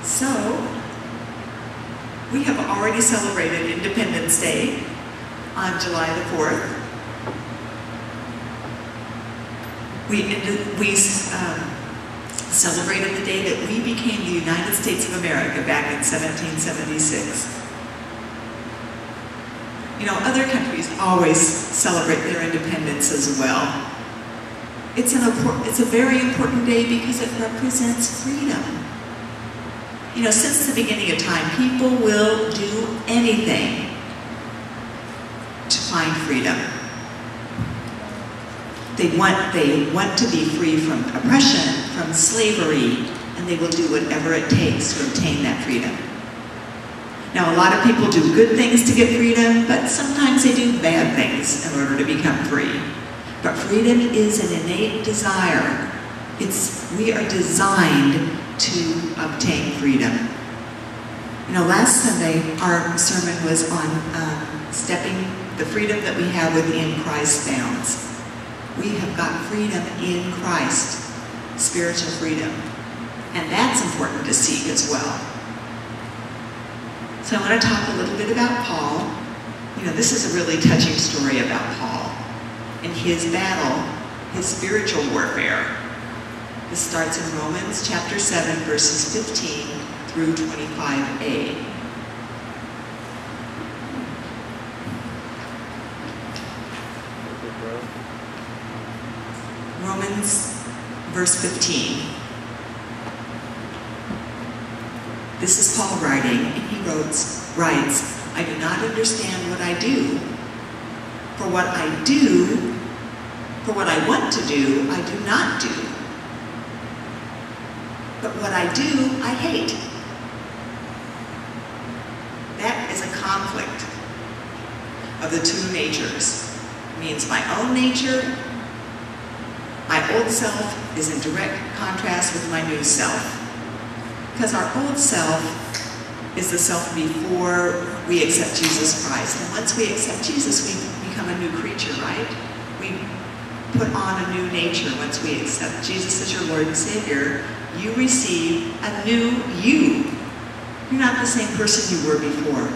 So, we have already celebrated Independence Day on July the 4th. We celebrated the day that we became the United States of America back in 1776. You know, other countries always celebrate their independence as well. It's a very important day because it represents freedom. You know, since the beginning of time, people will do anything to find freedom. They want to be free from oppression, from slavery, and they will do whatever it takes to obtain that freedom. Now, a lot of people do good things to get freedom, but sometimes they do bad things in order to become free. But freedom is an innate desire. We are designed to obtain freedom. You know, last Sunday, our sermon was on stepping the freedom that we have within Christ's bounds. We have got freedom in Christ, spiritual freedom. And that's important to seek as well. So I want to talk a little bit about Paul. You know, this is a really touching story about Paul and his battle, his spiritual warfare. This starts in Romans chapter 7, verses 15 through 25a. Romans, verse 15. This is Paul writing, and he writes, I do not understand what I do. For what I want to do, I do not do. But what I do, I hate. That is a conflict of the two natures. It means my own nature, my old self, is in direct contrast with my new self. Because our old self is the self before we accept Jesus Christ. And once we accept Jesus, we become a new creature, right? We put on a new nature once we accept Jesus as your Lord and Savior. You receive a new you. You're not the same person you were before.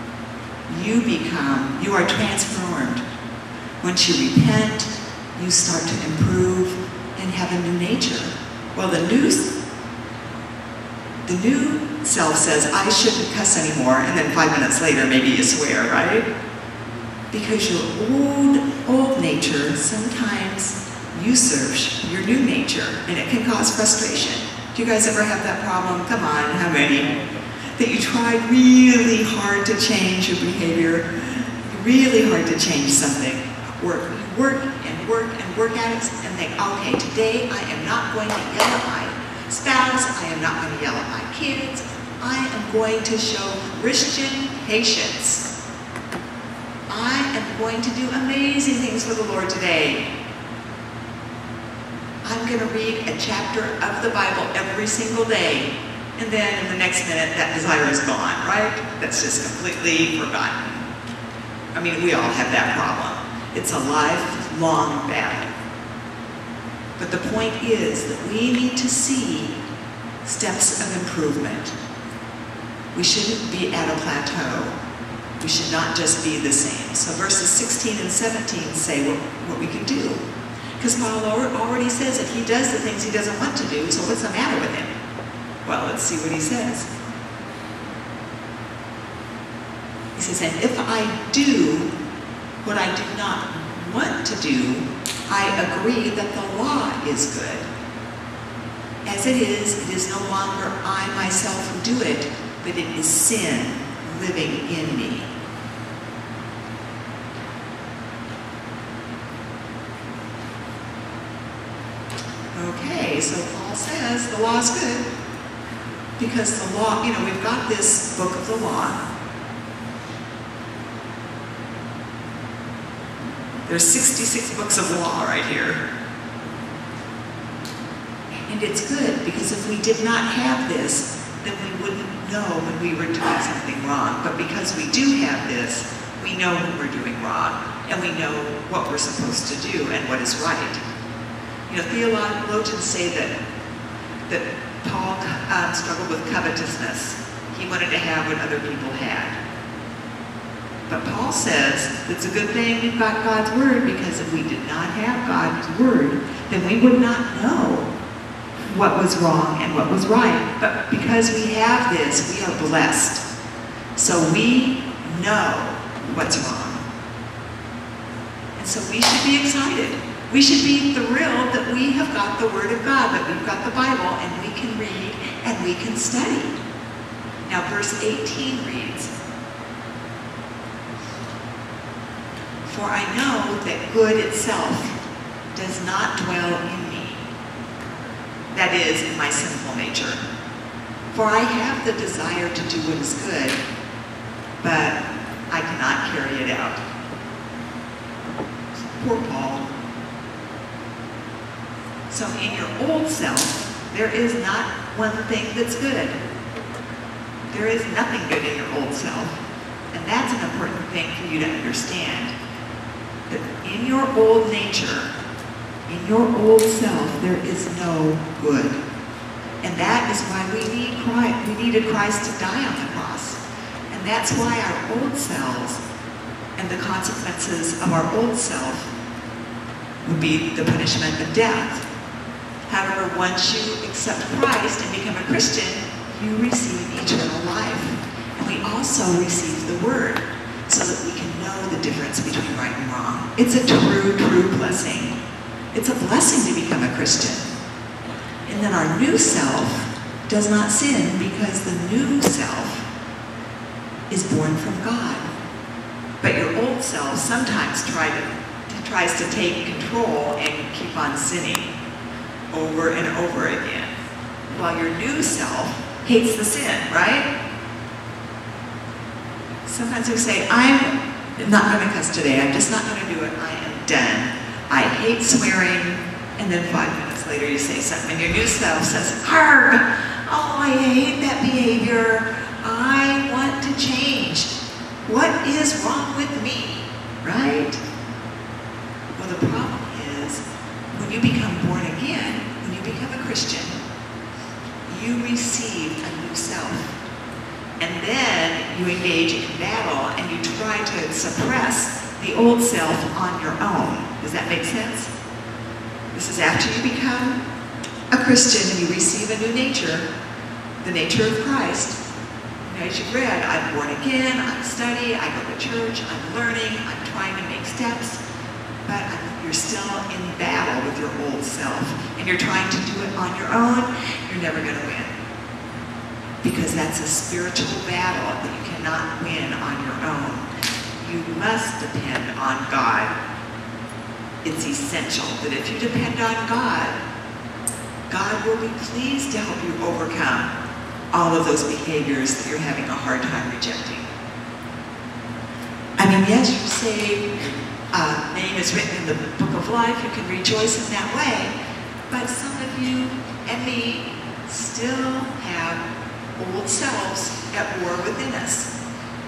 You are transformed. Once you repent, you start to improve and have a new nature. Well, the new self says, I shouldn't cuss anymore, and then 5 minutes later, maybe you swear, right? Because your old nature sometimes usurps your new nature, and it can cause frustration. Do you guys ever have that problem? Come on, how many? That you tried really hard to change your behavior, really hard to change something. Work and work at it, and think, okay, today I am not going to yell at my spouse, I am not going to yell at my kids, I am going to show Christian patience. I am going to do amazing things for the Lord today. I'm going to read a chapter of the Bible every single day, and then in the next minute that desire is gone, right? That's just completely forgotten. I mean, we all have that problem. It's a lifelong battle. But the point is that we need to see steps of improvement. We shouldn't be at a plateau. We should not just be the same. So verses 16 and 17 say what we can do. Because Paul already says that he does the things he doesn't want to do, so what's the matter with him? Well, let's see what he says. He says, and if I do what I do not want to do, I agree that the law is good. As it is no longer I myself who do it, but it is sin living in me. Okay, so Paul says the law is good. Because the law, you know, we've got this book of the law. There's 66 books of law right here. And it's good because if we did not have this, then we wouldn't know when we were doing something wrong. But because we do have this, we know when we're doing wrong, and we know what we're supposed to do and what is right. You know, theologians say that Paul struggled with covetousness. He wanted to have what other people had. But Paul says it's a good thing we've got God's word, because if we did not have God's word, then we would not know what was wrong and what was right. But because we have this, we are blessed. So we know what's wrong. And so we should be excited. We should be thrilled that we have got the Word of God, that we've got the Bible, and we can read and we can study. Now verse 18 reads, "For I know that good itself does not dwell in me, that is, in my sinful nature. For I have the desire to do what is good, but I cannot carry it out." Poor Paul. So in your old self, there is not one thing that's good. There is nothing good in your old self. And that's an important thing for you to understand. That in your old nature, in your old self, there is no good. And that is why we need Christ. We needed Christ to die on the cross. And that's why our old selves and the consequences of our old self would be the punishment of death. However, once you accept Christ and become a Christian, you receive eternal life. And we also receive the Word so that we can know the difference between right and wrong. It's a true, true blessing. It's a blessing to become a Christian. And then our new self does not sin, because the new self is born from God. But your old self sometimes tries to take control and keep on sinning over and over again, while your new self hates the sin, right? Sometimes we say, I'm not going to cuss today. I'm just not going to do it. I am done. I hate swearing. And then 5 minutes later you say something, and your new self says, "Arg! Oh, I hate that behavior. I want to change. What is wrong with me?" Right? Well, the problem is, when you become born again, when you become a Christian, you receive a new self. And then you engage in battle and you try to suppress the old self on your own. Does that make sense? This is after you become a Christian and you receive a new nature, the nature of Christ. As you've read, I'm born again, I study, I go to church, I'm learning, I'm trying to make steps, but you're still in battle with your old self, and you're trying to do it on your own. You're never going to win, because that's a spiritual battle that you cannot win on your own. You must depend on God. It's essential that if you depend on God, God will be pleased to help you overcome all of those behaviors that you're having a hard time rejecting. I mean, yes, you're saved, your name is written in the book of life, you can rejoice in that way, but some of you and me still have old selves at war within us,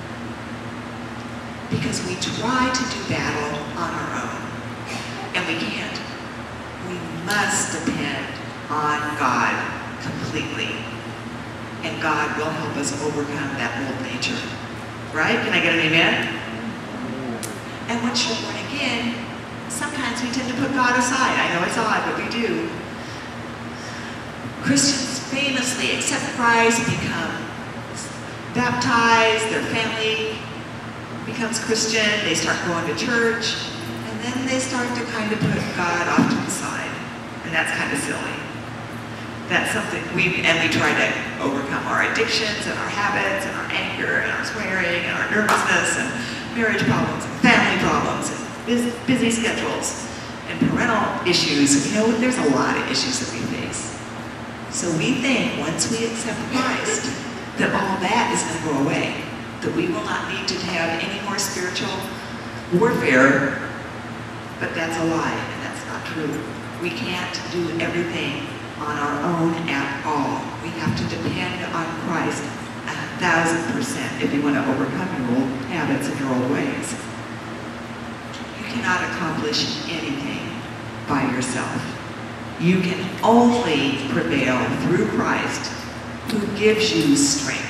because we try to do battle on our own, and we can't. We must depend on God completely. And God will help us overcome that old nature. Right? Can I get an amen? And once you're born again, sometimes we tend to put God aside. I know it's odd, but we do. Christians famously accept Christ, become baptized, their family becomes Christian, they start going to church, and then they start to kind of put God off to the side. And that's kind of silly. That's something we try to overcome our addictions and our habits and our anger and our swearing and our nervousness and marriage problems and family problems and busy schedules and parental issues. You know, there's a lot of issues that we face. So we think once we accept Christ that all that is going to go away, that we will not need to have any more spiritual warfare, but that's a lie, and that's not true. We can't do everything on our own at all. We have to depend on Christ 1,000% if you want to overcome your old habits and your old ways. You cannot accomplish anything by yourself. You can only prevail through Christ who gives you strength.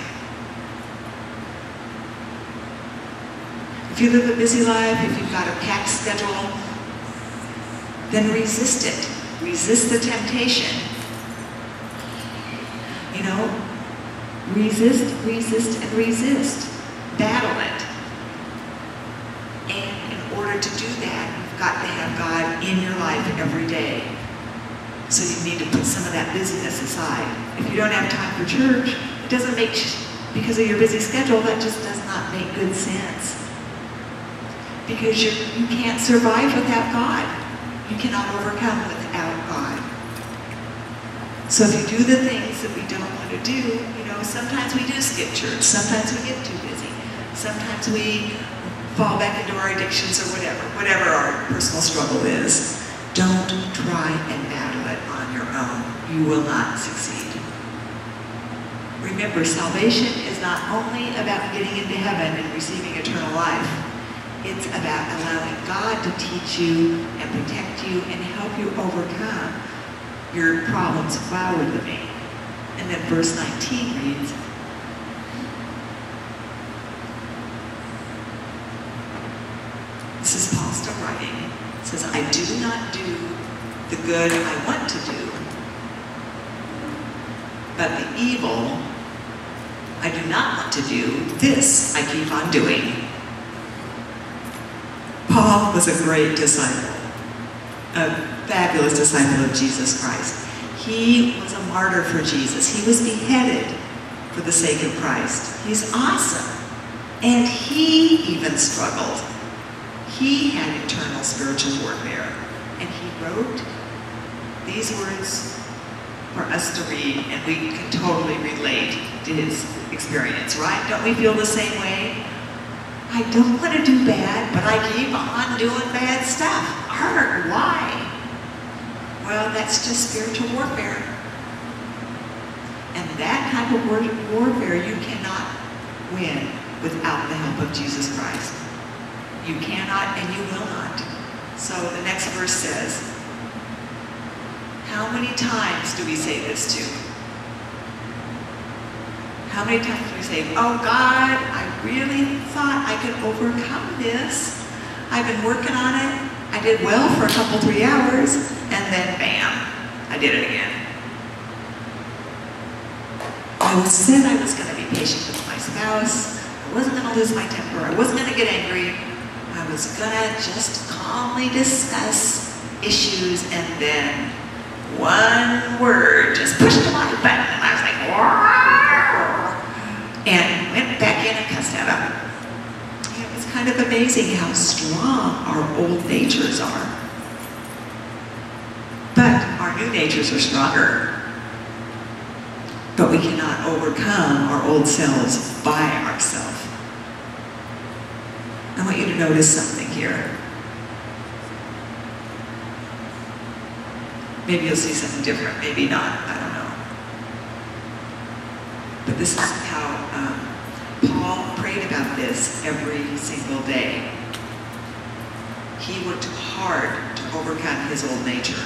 If you live a busy life, if you've got a packed schedule, then resist it. Resist the temptation. You know, resist, resist, and resist. Battle it. And in order to do that, you've got to have God in your life every day. So you need to put some of that busyness aside. If you don't have time for church, it doesn't make, because of your busy schedule, that just does not make good sense. Because you can't survive without God. You cannot overcome without God. So if you do the things that we don't want to do, you know, sometimes we do skip church, sometimes we get too busy, sometimes we fall back into our addictions or whatever our personal struggle is. Don't try and battle it on your own. You will not succeed. Remember, salvation is not only about getting into heaven and receiving eternal life. It's about allowing God to teach you and protect you and help you overcome your problems while we're living. And then verse 19 reads, this is Paul still writing. It says, I do not do the good I want to do, but the evil I do not want to do, this I keep on doing. Paul was a great disciple, a fabulous disciple of Jesus Christ. He was a martyr for Jesus. He was beheaded for the sake of Christ. He's awesome. And he even struggled. He had internal spiritual warfare. And he wrote these words for us to read, and we can totally relate to his experience, right? Don't we feel the same way? I don't want to do bad, but I keep on doing bad stuff. Arg, why? Well, that's just spiritual warfare. And that type of warfare you cannot win without the help of Jesus Christ. You cannot and you will not. So the next verse says, how many times do we say this to? How many times do we say, oh God, I really thought I could overcome this. I've been working on it. I did well for a couple, 3 hours, and then bam, I did it again. I said I was going to be patient with my spouse. I wasn't going to lose my temper. I wasn't going to get angry. I was going to just calmly discuss issues, and then one word just pushed my button, and I was like, "Whoa!" and went back in and cussed at him. It was kind of amazing how strong our old natures are. But our new natures are stronger. But we cannot overcome our old selves by ourselves. I want you to notice something here. Maybe you'll see something different, maybe not, I don't know. But this is how Paul prayed about this every single day. He worked hard to overcome his old nature.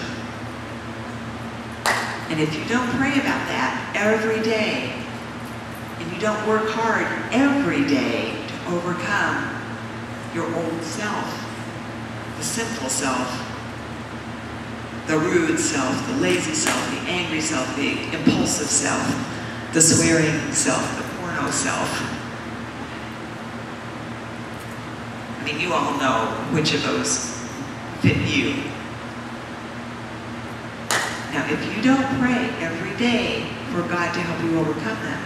And if you don't pray about that every day, and you don't work hard every day to overcome your old self, the sinful self, the rude self, the lazy self, the angry self, the impulsive self, the swearing self, the porno self. I mean, you all know which of those fit you. Now, if you don't pray every day for God to help you overcome them,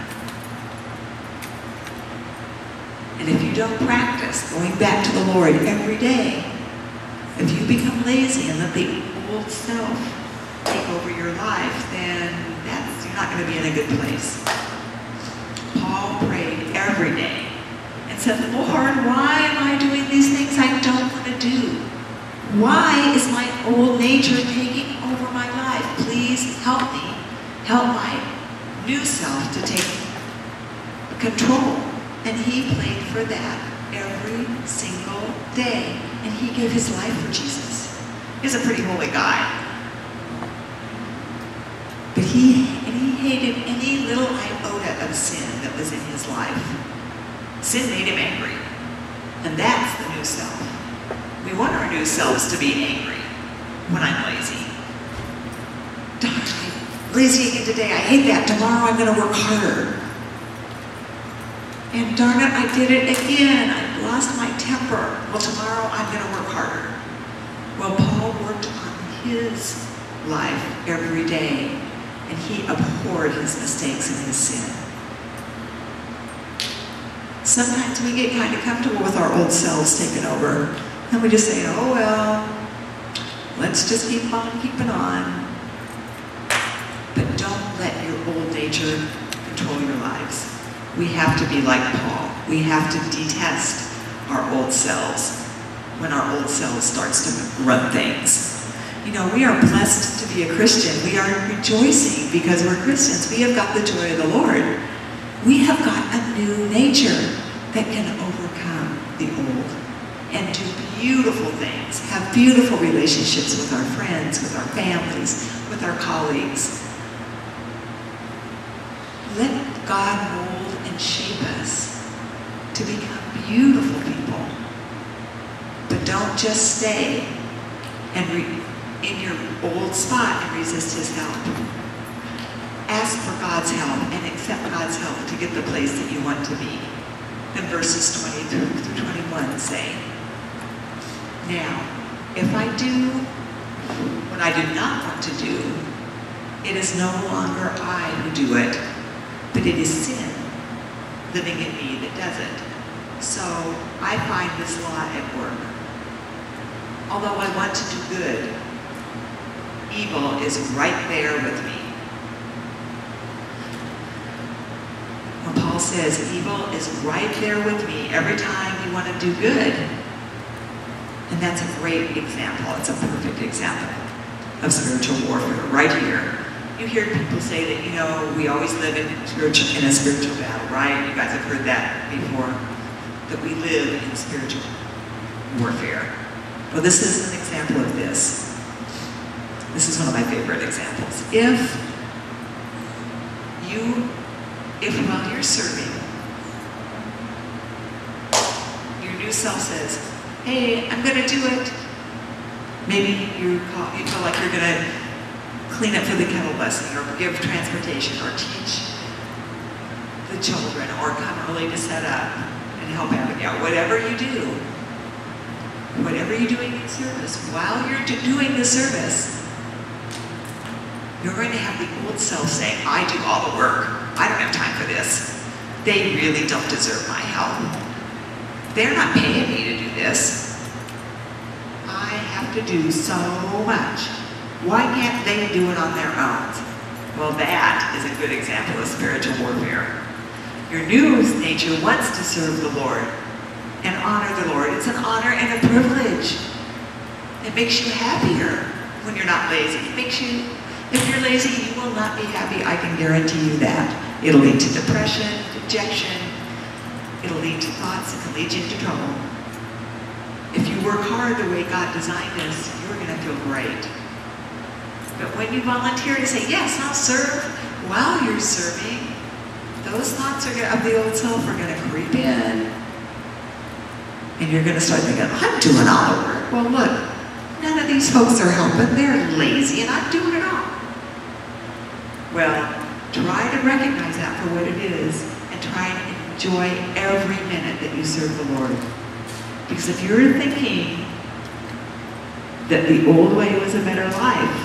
and if you don't practice going back to the Lord every day, if you become lazy and let the old self take over your life, then you're not going to be in a good place. Paul prayed every day and said, Lord, why am I doing these things I don't want to do? Why is my old nature taking over my life? Please help me. Help my new self to take control. And he prayed for that every single day. And he gave his life for Jesus. He's a pretty holy guy. But he hated any little Sin made him angry. And that's the new self. We want our new selves to be angry when I'm lazy. Darn, I'm lazy again today. I hate that. Tomorrow I'm going to work harder. And darn it, I did it again. I lost my temper. Well, tomorrow I'm going to work harder. Well, Paul worked on his life every day, and he abhorred his mistakes and his sin. Sometimes we get kind of comfortable with our old selves taking over, and we just say, oh well, let's just keep on keeping on. But don't let your old nature control your lives. We have to be like Paul. We have to detest our old selves when our old self starts to run things. You know, we are blessed to be a Christian. We are rejoicing because we're Christians. We have got the joy of the Lord. We have got a new nature that can overcome the old and do beautiful things, have beautiful relationships with our friends, with our families, with our colleagues. Let God mold and shape us to become beautiful people. But don't just stay and in your old spot and resist his help. Ask for God's help and accept God's help to get the place that you want to be. Then verses 20 through 21 say, now, if I do what I do not want to do, it is no longer I who do it, but it is sin living in me that does it. So I find this law at work. Although I want to do good, evil is right there with me. When Paul says evil is right there with me every time you want to do good, and that's a great example. It's a perfect example of spiritual warfare right here. You hear people say that, you know, we always live in a spiritual battle, right? You guys have heard that before, that we live in spiritual warfare. Well, this is an example of this. This is one of my favorite examples. If while you're serving, your new self says, hey, I'm going to do it. Maybe you feel like you're going to clean up for the kettle blessing, or give transportation, or teach the children, or come early to set up and help Abigail. Whatever you do, whatever you're doing in service, while you're doing the service, you're going to have the old self saying, I do all the work. I don't have time for this. They really don't deserve my help. They're not paying me to do this. I have to do so much. Why can't they do it on their own? Well, that is a good example of spiritual warfare. Your new nature wants to serve the Lord and honor the Lord. It's an honor and a privilege. It makes you happier when you're not lazy. It makes you, if you're lazy, you will not be happy. I can guarantee you that. It'll lead to depression, dejection. It'll lead to thoughts that can lead you into trouble. If you work hard the way God designed us, you're going to feel great. But when you volunteer to say, yes, I'll serve, while you're serving, those thoughts of the old self are going to creep in. And you're going to start thinking, I'm doing all the work. Well, look, none of these folks are helping. They're lazy, and I'm doing it all. Well, try to recognize that for what it is, and try and enjoy every minute that you serve the Lord. Because if you're thinking that the old way was a better life,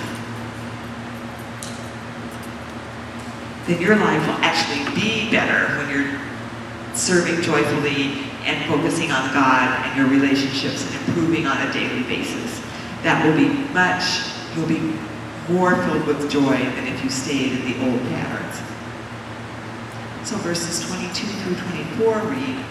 then your life will actually be better when you're serving joyfully and focusing on God and your relationships and improving on a daily basis. That will be you'll be more filled with joy than if you stayed in the old patterns. So verses 22 through 24 read,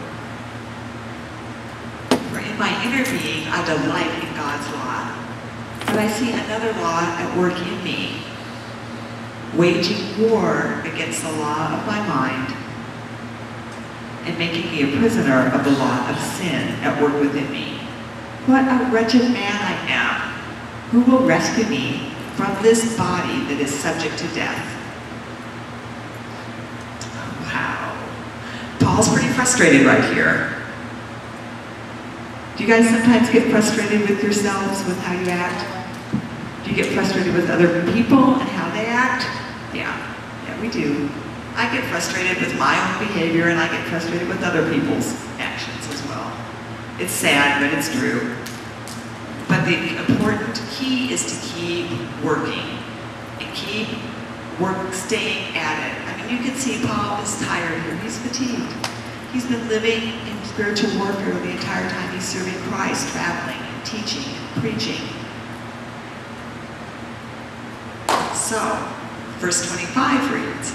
for in my inner being I delight in God's law, but I see another law at work in me, waging war against the law of my mind and making me a prisoner of the law of sin at work within me. What a wretched man I am! Who will rescue me from this body that is subject to death? Wow. Paul's pretty frustrated frustrated right here. Do you guys sometimes get frustrated with yourselves, with how you act? Do you get frustrated with other people and how they act? Yeah, we do. I get frustrated with my own behavior, and I get frustrated with other people's actions as well. It's sad, but it's true. But the important key is to keep working and keep staying at it. I mean, you can see Paul is tired here. He's fatigued. He's been living in spiritual warfare the entire time he's serving Christ, traveling and teaching and preaching. So, verse 25 reads,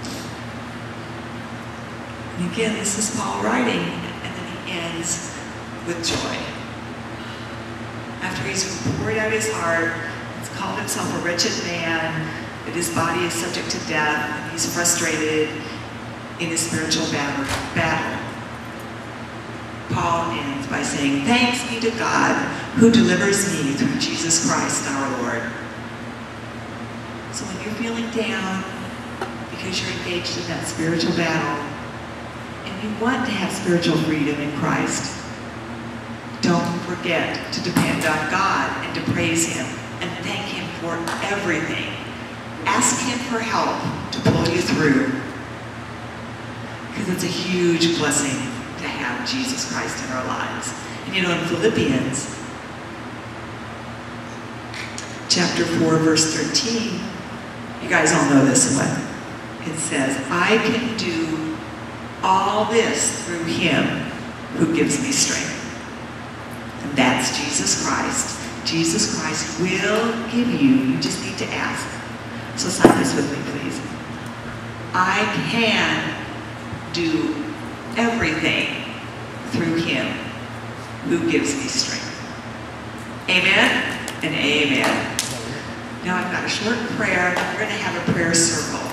and again, this is Paul writing, and then he ends with joy. After he's poured out his heart, he's called himself a wretched man, that his body is subject to death, and he's frustrated in his spiritual battle. Paul ends by saying, "Thanks be to God who delivers me through Jesus Christ our Lord." So when you're feeling down because you're engaged in that spiritual battle and you want to have spiritual freedom in Christ, don't forget to depend on God and to praise Him and thank Him for everything. Ask Him for help to pull you through, because it's a huge blessing to have Jesus Christ in our lives. And you know, in Philippians chapter 4, verse 13, you guys all know this one. It says, "I can do all this through Him who gives me strength." And that's Jesus Christ. Jesus Christ will give you just need to ask. So sign this with me, please. I can do everything through Him who gives me strength. Amen and amen. Now I've got a short prayer, and we're going to have a prayer circle.